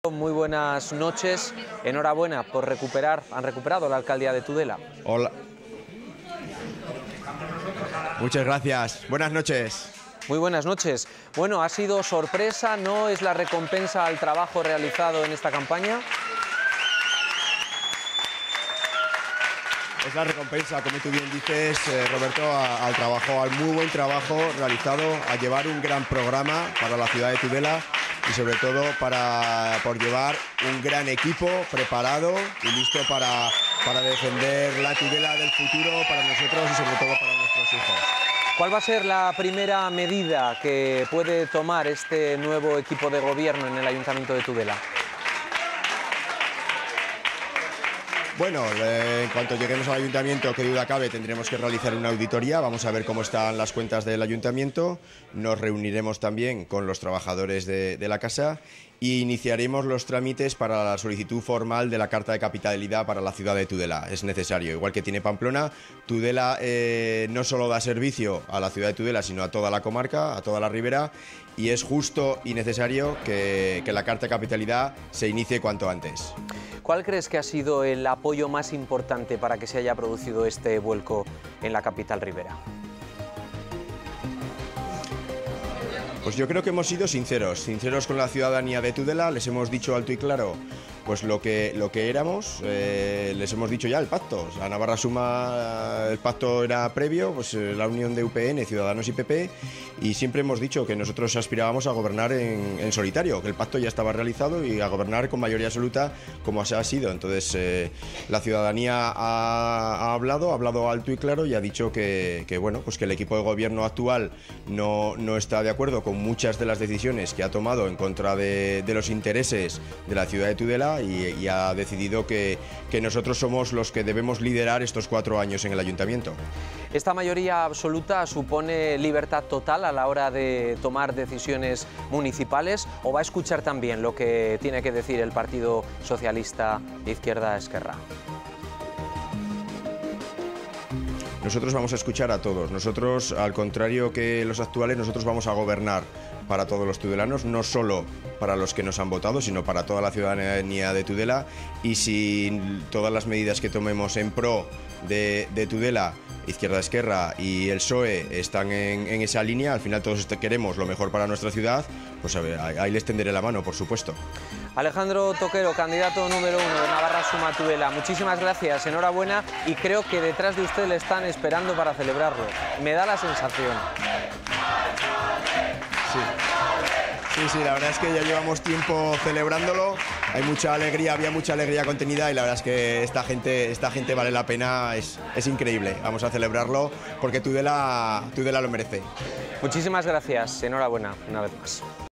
Muy buenas noches, enhorabuena por han recuperado la alcaldía de Tudela. Hola. Muchas gracias, buenas noches. Muy buenas noches. Bueno, ha sido sorpresa, ¿no es la recompensa al trabajo realizado en esta campaña? Es la recompensa, como tú bien dices, Roberto, al muy buen trabajo realizado, a llevar un gran programa para la ciudad de Tudela y sobre todo por llevar un gran equipo preparado y listo para defender la Tudela del futuro para nosotros y sobre todo para nuestros hijos. ¿Cuál va a ser la primera medida que puede tomar este nuevo equipo de gobierno en el Ayuntamiento de Tudela? Bueno, en cuanto lleguemos al ayuntamiento, qué duda cabe, tendremos que realizar una auditoría. Vamos a ver cómo están las cuentas del ayuntamiento. Nos reuniremos también con los trabajadores de la casa e iniciaremos los trámites para la solicitud formal de la Carta de Capitalidad para la ciudad de Tudela. Es necesario, igual que tiene Pamplona, Tudela no solo da servicio a la ciudad de Tudela, sino a toda la comarca, a toda la ribera, y es justo y necesario que la Carta de Capitalidad se inicie cuanto antes. ¿Cuál crees que ha sido el apoyo más importante para que se haya producido este vuelco en la capital ribera? Pues yo creo que hemos sido sinceros con la ciudadanía de Tudela, les hemos dicho alto y claro pues lo que éramos, les hemos dicho ya el pacto. La Navarra Suma, el pacto era previo, pues la unión de UPN, Ciudadanos y PP, y siempre hemos dicho que nosotros aspirábamos a gobernar en solitario, que el pacto ya estaba realizado y a gobernar con mayoría absoluta como ha sido. Entonces la ciudadanía ha hablado alto y claro y ha dicho que bueno, pues que el equipo de gobierno actual no está de acuerdo con muchas de las decisiones que ha tomado en contra de los intereses de la ciudad de Tudela y ha decidido que nosotros somos los que debemos liderar estos 4 años en el ayuntamiento. ¿Esta mayoría absoluta supone libertad total a la hora de tomar decisiones municipales o va a escuchar también lo que tiene que decir el Partido Socialista Izquierda Esquerra? Nosotros vamos a escuchar a todos. Nosotros, al contrario que los actuales, nosotros vamos a gobernar para todos los tudelanos, no solo para los que nos han votado, sino para toda la ciudadanía de Tudela. Y si todas las medidas que tomemos en pro de Tudela, Izquierda Esquerra y el PSOE están en esa línea, al final todos queremos lo mejor para nuestra ciudad, pues a ver, ahí les tenderé la mano, por supuesto. Alejandro Toquero, candidato número 1 de Navarra Suma Tudela, muchísimas gracias, enhorabuena, y creo que detrás de usted le están esperando para celebrarlo. Me da la sensación. Sí, la verdad es que ya llevamos tiempo celebrándolo, hay mucha alegría, había mucha alegría contenida y la verdad es que esta gente vale la pena, es increíble. Vamos a celebrarlo porque Tudela lo merece. Muchísimas gracias, enhorabuena una vez más.